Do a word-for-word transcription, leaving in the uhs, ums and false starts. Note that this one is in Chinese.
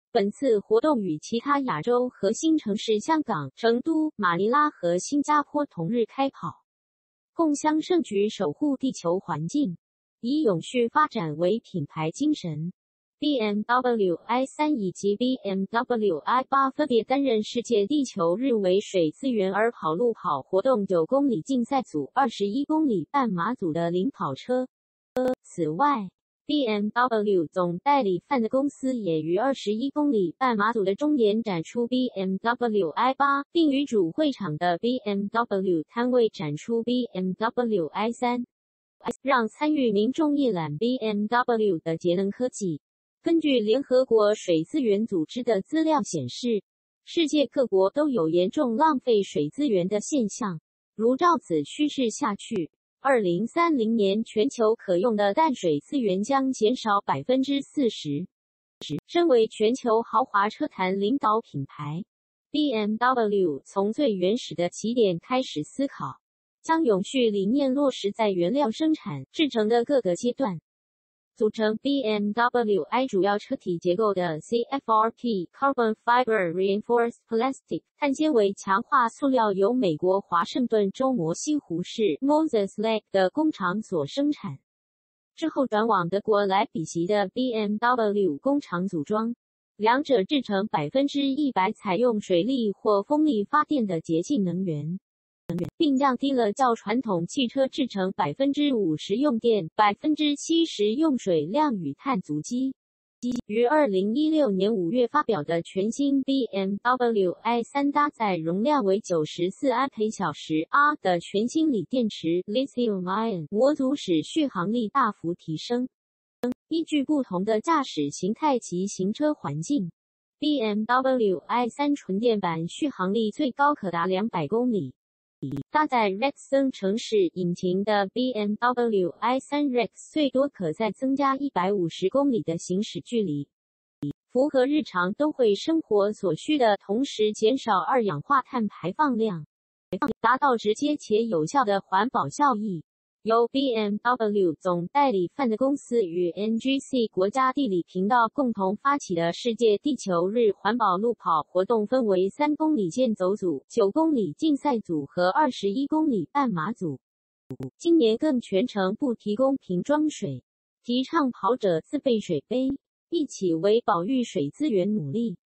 本次活动与其他亚洲核心城市香港、成都、马尼拉和新加坡同日开跑，共襄盛举，守护地球环境，以永续发展为品牌精神。B M W i 三 以及 B M W i 八 分别担任世界地球日为水资源而跑路跑活动九公里竞赛组、二十一公里半马组的领跑车。此外， B M W 总代理范的公司也于二十一公里半马组的终点展出 B M W i 八，并于主会场的 B M W 摊位展出 B M W i 三，让参与民众一览 B M W 的节能科技。根据联合国水资源组织的资料显示，世界各国都有严重浪费水资源的现象。如照此趋势下去，二零三零年全球可用的淡水资源将减少 百分之四十。身为全球豪华车坛领导品牌， B M W 从最原始的起点开始思考，将永续理念落实在原料生产、制成的各个阶段。组成 B M W i 主要车体结构的 C F R P Carbon Fiber Reinforced Plastic 碳纤维强化塑料由美国华盛顿州摩西湖市 Moses Lake 的工厂所生产，之后转往德国莱比锡的 B M W 工厂组装，两者制成 百分之百 采用水力或风力发电的洁净能源，并降低了较传统汽车制成 百分之五十 用电、百分之七十 用水量与碳足迹。于二零一六年五月发表的全新 B M W i 三搭载容量为九十四安培小时 R 的全新锂电池 Lithium-ion 模组，使续航力大幅提升。依据不同的驾驶形态及行车环境， B M W i 三纯电版续航力最高可达两百公里。搭载 Rexon 城市引擎的 B M W i 三 Rex 最多可再增加一百五十公里的行驶距离，符合日常都会生活所需的同时减少二氧化碳排放量，达到直接且有效的环保效益。由 B M W 总代理范的公司与 N G C 国家地理频道共同发起的世界地球日环保路跑活动分为三公里健走组、九公里竞赛组和二十一公里半马组。今年更全程不提供瓶装水，提倡跑者自备水杯，一起为保育水资源努力。